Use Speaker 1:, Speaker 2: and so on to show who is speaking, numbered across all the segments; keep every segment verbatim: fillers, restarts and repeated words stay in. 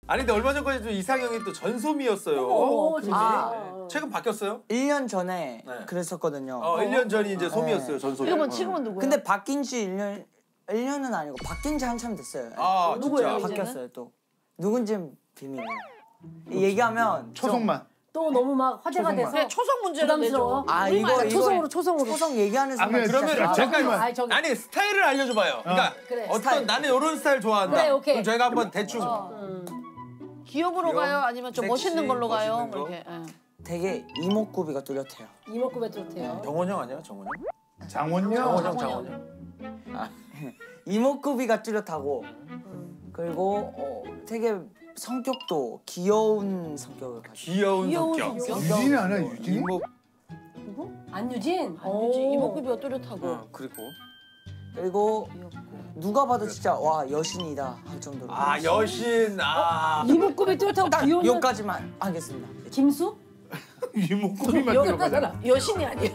Speaker 1: 아니 근데 얼마 전까지 좀 이상형이 또 전소미였어요.
Speaker 2: 오,
Speaker 1: 아, 최근 바뀌었어요?
Speaker 3: 일 년 전에
Speaker 1: 네.
Speaker 3: 그랬었거든요.
Speaker 1: 어, 일 년 전이 이제 소미였어요,
Speaker 3: 네.
Speaker 1: 전소미.
Speaker 2: 지금은 지금은 누구야?
Speaker 3: 근데 바뀐 지 일 년, 일 년은 아니고 바뀐 지 한참 됐어요.
Speaker 1: 아,
Speaker 2: 누구예요,
Speaker 1: 진짜?
Speaker 2: 이제는?
Speaker 3: 바뀌었어요 또. 누군지 비밀이에요. 얘기하면
Speaker 4: 초성만.
Speaker 5: 또 너무 막 화제가
Speaker 4: 초성만.
Speaker 5: 돼서
Speaker 2: 그냥 초성 문제로
Speaker 5: 부담스러워.
Speaker 2: 내죠.
Speaker 3: 아
Speaker 2: 우리
Speaker 3: 이거
Speaker 2: 말고
Speaker 3: 이거
Speaker 5: 초성으로 초성으로
Speaker 3: 초성 얘기하는
Speaker 4: 아,
Speaker 3: 순간
Speaker 4: 그러면
Speaker 3: 진짜
Speaker 4: 잠깐만.
Speaker 3: 잠깐만.
Speaker 5: 아니 저기
Speaker 1: 아니 스타일을 알려줘봐요. 그러니까
Speaker 5: 그래,
Speaker 1: 어떤
Speaker 3: 스타일.
Speaker 1: 나는 이런 스타일 좋아한다.
Speaker 5: 그래, 오케이.
Speaker 1: 그럼 저희가 한번 대충
Speaker 2: 기업으로
Speaker 1: 귀여운,
Speaker 2: 가요? 아니면 좀
Speaker 1: 섹시,
Speaker 2: 멋있는 걸로 가요?
Speaker 1: 멋있는 거?
Speaker 2: 이렇게. 예.
Speaker 3: 되게 이목구비가 뚜렷해요.
Speaker 5: 이목구비 뚜렷해요.
Speaker 1: 정원 형 아니야, 정원 형?
Speaker 4: 장원영.
Speaker 1: 정원 형,
Speaker 2: 정원
Speaker 1: 장원 형.
Speaker 3: 이목구비가 뚜렷하고 그리고 어, 되게 성격도 귀여운 성격을 가지고
Speaker 1: 귀여운
Speaker 2: 귀여운
Speaker 1: 성격.
Speaker 2: 성격?
Speaker 4: 유진이 아니야, 유진이?
Speaker 1: 이목,
Speaker 5: 누구? 안유진.
Speaker 2: 안유진
Speaker 5: 오.
Speaker 2: 이목구비가 뚜렷하고.
Speaker 1: 어, 그리고
Speaker 3: 그리고 누가 봐도 진짜 와 여신이다 할 정도로
Speaker 1: 아 여신, 아
Speaker 5: 이목구비 뚜렷하고
Speaker 3: 딱
Speaker 5: 귀여운
Speaker 3: 여기까지만 하겠습니다.
Speaker 5: 김수?
Speaker 4: 이목구비만
Speaker 2: 여,
Speaker 4: 들어가잖아.
Speaker 2: 여신이 아니야.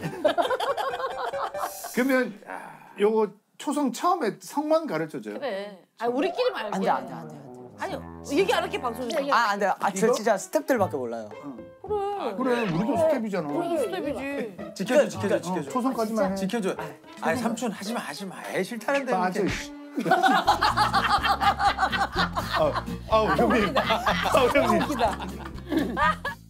Speaker 4: 그러면 요거 초성 처음에 성만 가르쳐줘요.
Speaker 2: 그래. 아 우리끼리 말게.
Speaker 3: 안돼 안돼 안돼
Speaker 2: 아니 얘기 안 할게 방송에서.
Speaker 3: 아 안돼 아저 진짜 스텝들밖에 몰라요.
Speaker 2: 그래.
Speaker 4: 그래, 우리도 스텝이잖아.
Speaker 2: 우리도 스텝이지.
Speaker 1: 지켜줘, 지켜줘,
Speaker 4: 어,
Speaker 1: 지켜줘.
Speaker 4: 초성까지만 해.
Speaker 1: 지켜줘. 아니 삼촌 하지 마, 하지 마. 애 싫다는데.
Speaker 4: 맞아.
Speaker 1: 이렇게.
Speaker 4: 아우, 아우 형님. 아우 형님.
Speaker 5: 웃기다.